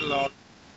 lot.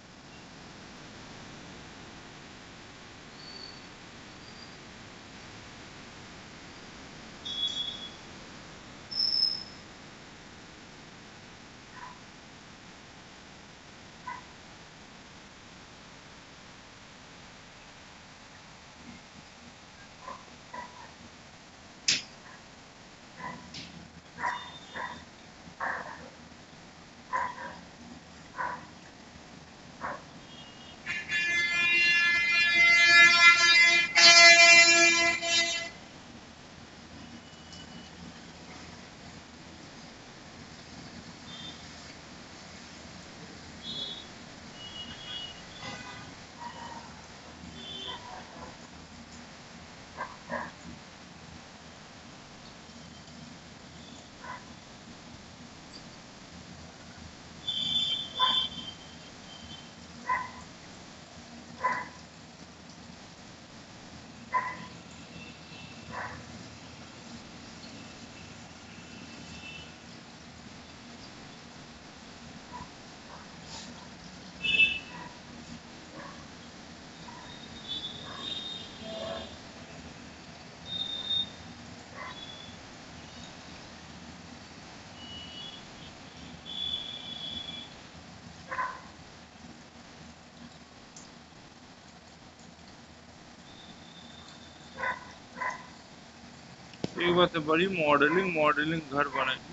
एक बात है, बड़ी मॉडलिंग मॉडलिंग घर बनेगी।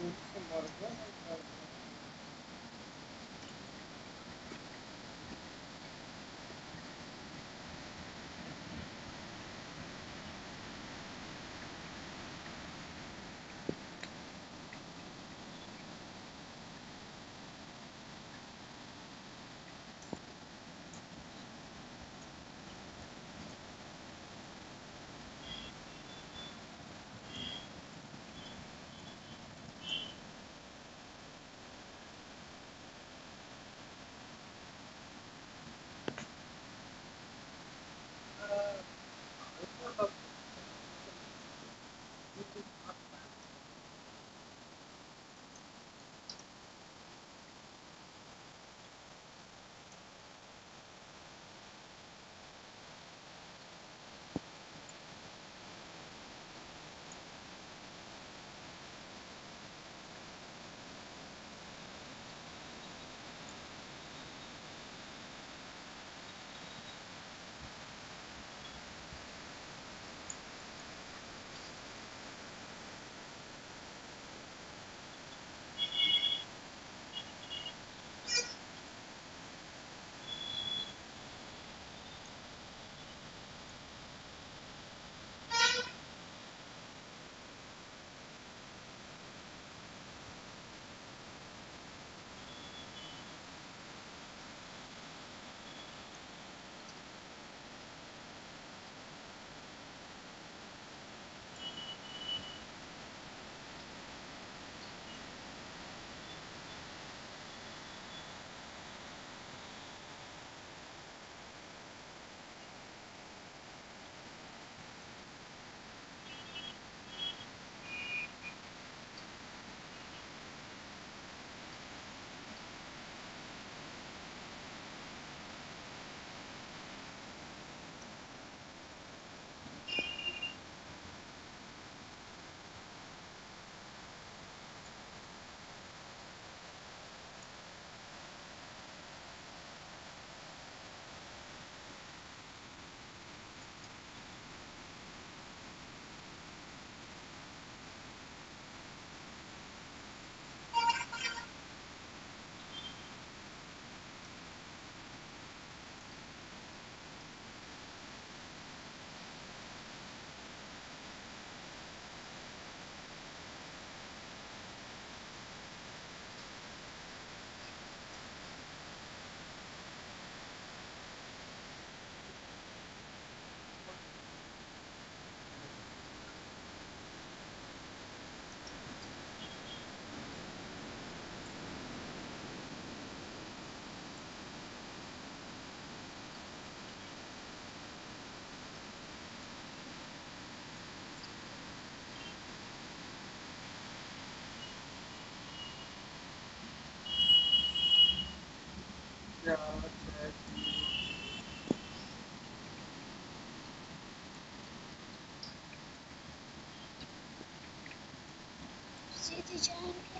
Şey diyeceğim ki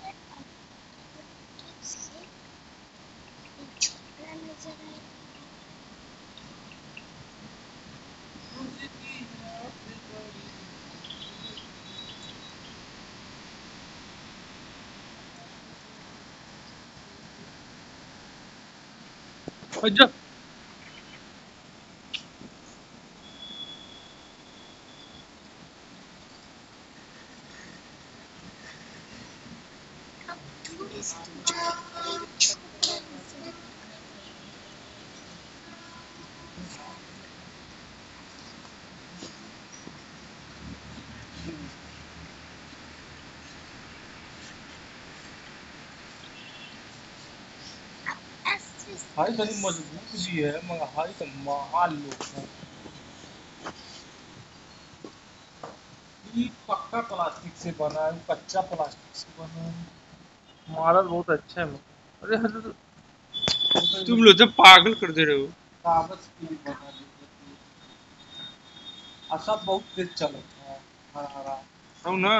Akutski çok benzer. अच्छा Turist çok benzer. Asist हाई तनी मजबूत भी है मगर हाई तो महाल लोग हैं ये पक्का प्लास्टिक से बना है कच्चा प्लास्टिक से बना है मॉडल बहुत अच्छा है अरे हद तुम लोग तो पागल कर दे रहे हो कागज की बना दी आशा बहुत तेज चलता है हरा हरा हो ना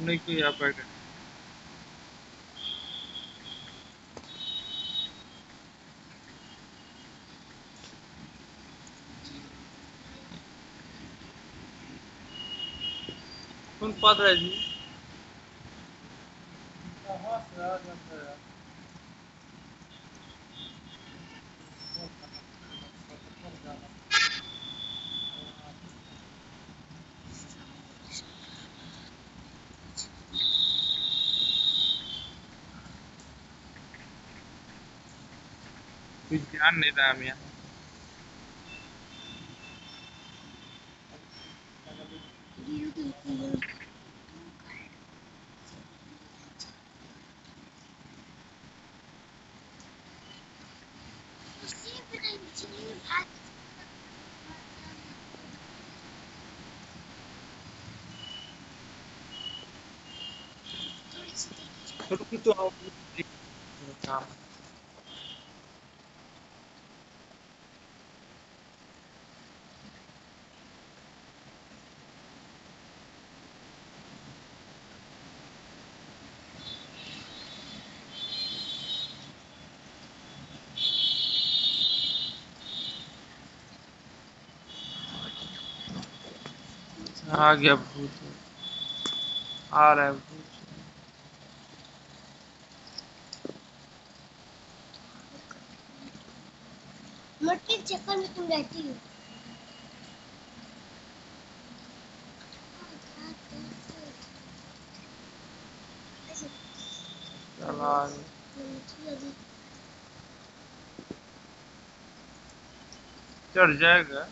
नहीं कोई आ पाएगा। कौन पढ़ रहा है जी? कहाँ से आ जाता है यार? कुछ ध्यान नहीं रहा हम यहाँ। रुक तो आओ, काम। आ गया भूत, आ रहा है भूत। मटके चक्कर में तुम रहती हो। चला चढ़ जाएगा।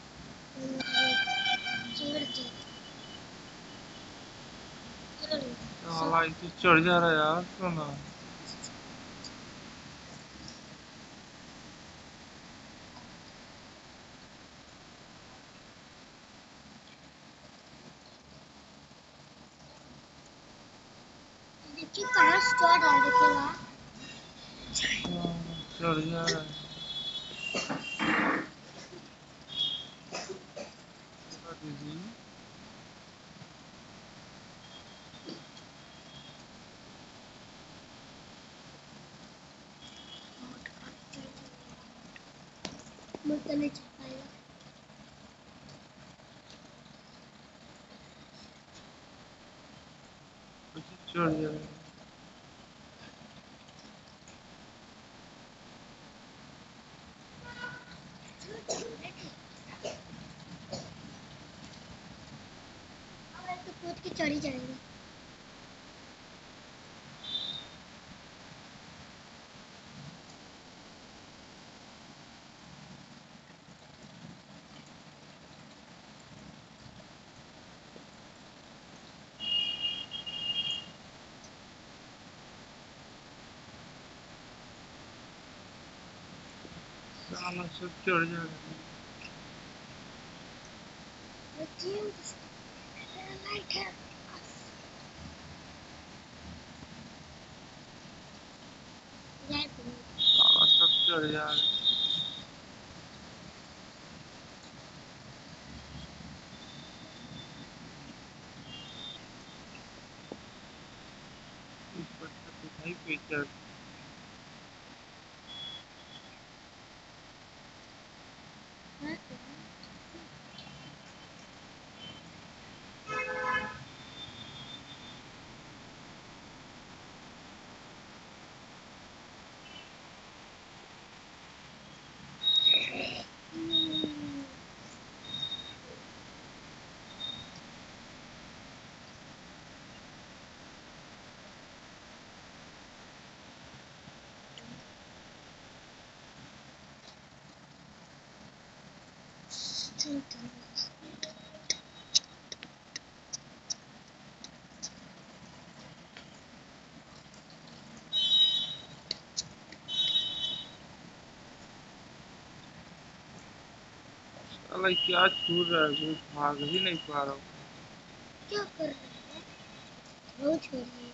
साला ये तो चढ़ जा रहा है यार, क्यों ना? देखिए कहाँ स्टोर डाल रखेगा। चढ़ जा रहा है। दीदी मुझे नहीं चल पाएगा। चढ़ जा रहा है। तो कूद के चढ़ी जाएगा। साला सब चढ़ जा रहा है। लाइट है। साला सब चढ़ जा रहा है। ऊपर से दिखाई पे चढ़। साला क्या छू रहा है, कोई भाग ही नहीं पा रहा हूँ। क्या कर रहा है? बहुत छोड़ी है।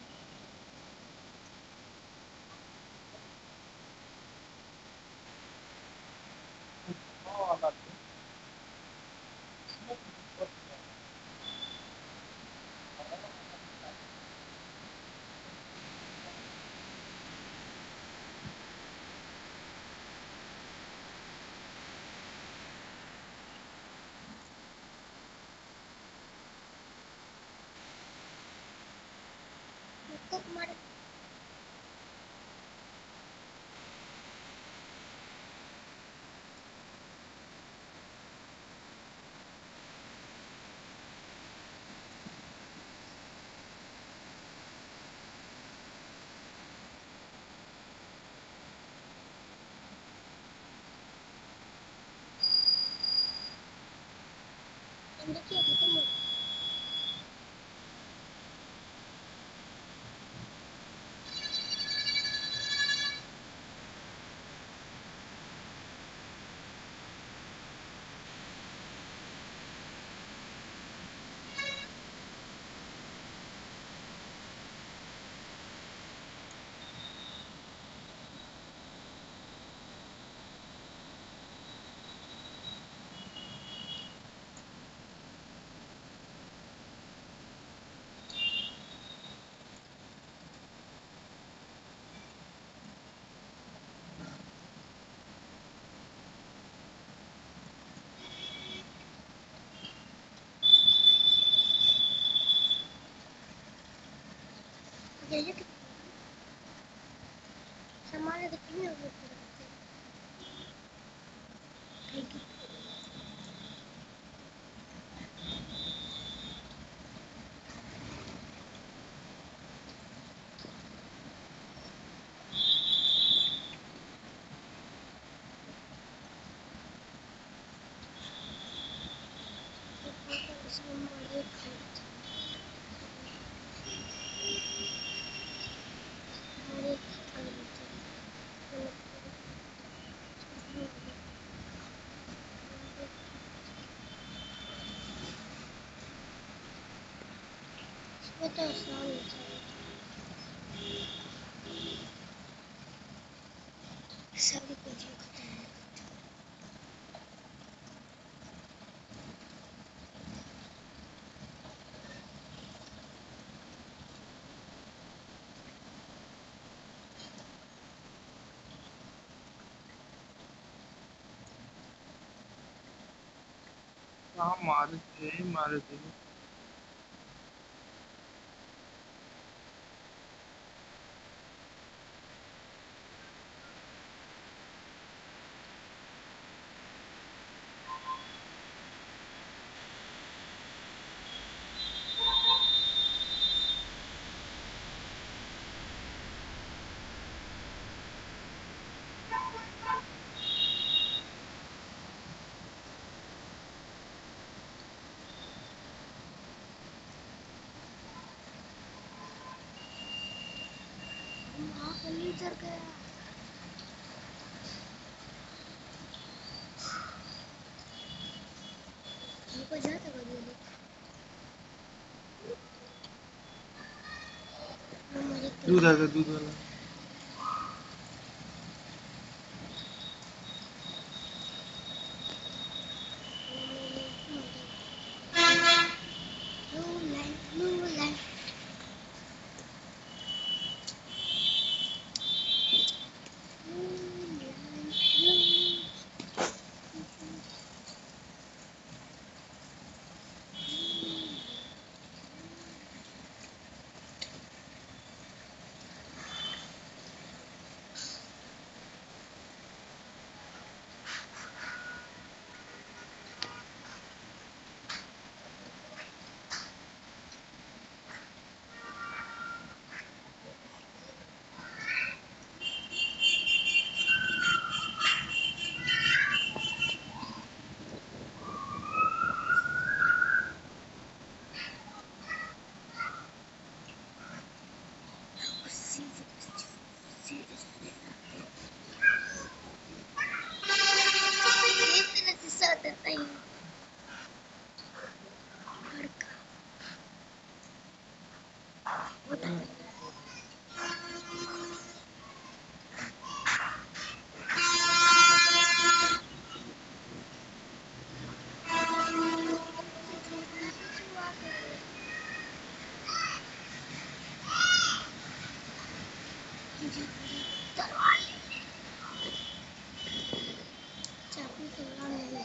को मार अंदर क्या खत्म हो गया कि सामान तो कितने हो गए इसमें मारे खाते मारे खाते इसमें तो आसान होता है सारी कुछ खत्म है कहाँ मारे थे वहाँ पर नहीं चढ़ गया हमको जाता कर दिया हमारे दूध आ गया दूध वाला blue light चाकू चला नहीं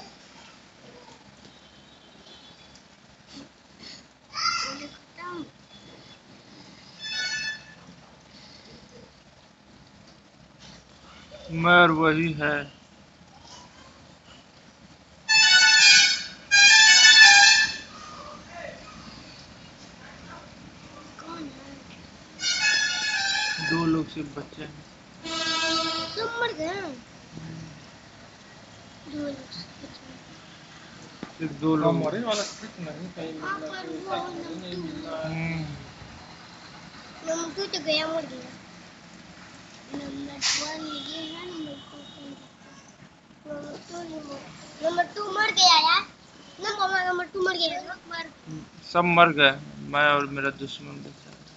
खत्म मगर वही है। कौन है? 2 लोग सिर्फ बच्चे हैं। सब मर गए हैं। 2 लोग बचे हैं। सिर्फ 2 लोग। मरे वाला स्थिति नहीं कहीं हाँ, मिलना पर तो वो ऐसा कहीं नहीं मिलना है। नंबर 2 तो गया, मर गया। नंबर 1 ये है, नंबर 2 नंबर 2 मर गया यार। नंबर 2 मर गया। सब मर गए, मैं और मेरा दुश्मन बचा है।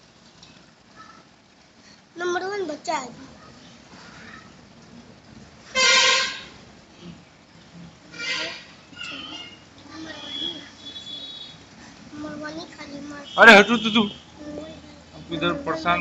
नंबर 1 बच्चा है। नंबर 1 ही खाली मार। अरे हटू तू अब इधर परेशान।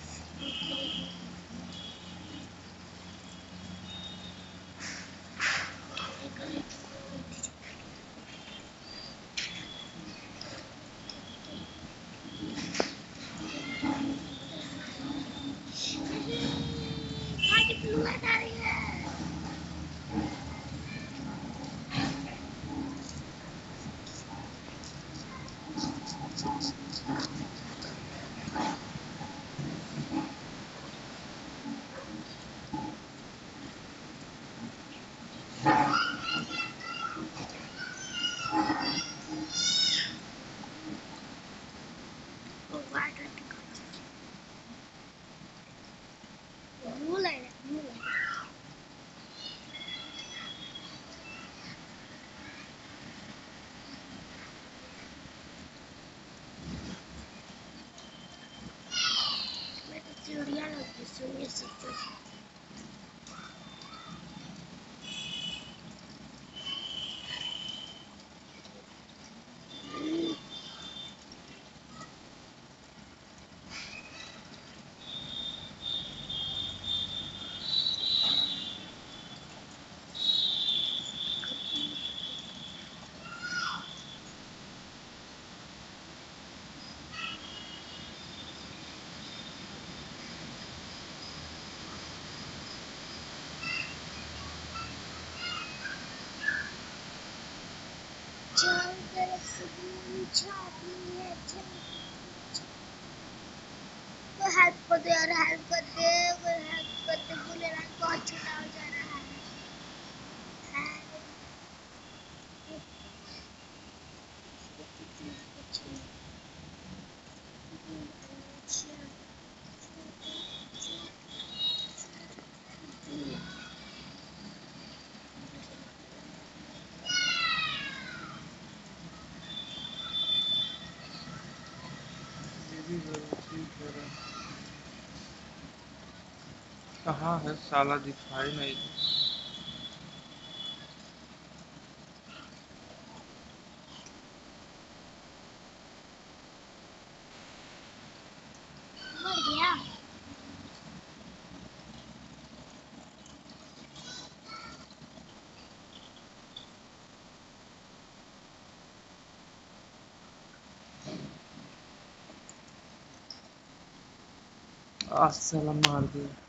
चिड़िया लगती सुनिए सकते। हेल्प कर दे यार, हेल्प कर दे, हेल्प कर दे। बोले यार बहुत छोटा हो जा रहा है। कहाँ है साला, दिखाई नहीं दे। मर गया। आज साला मार दिया।